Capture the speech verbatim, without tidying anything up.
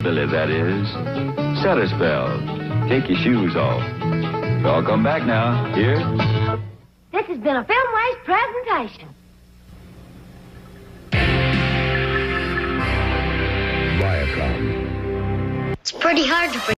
Billy, that is. Set a spell. Take your shoes off. Y'all come back now. Here. This has been a Filmways presentation. Viacom. It's pretty hard to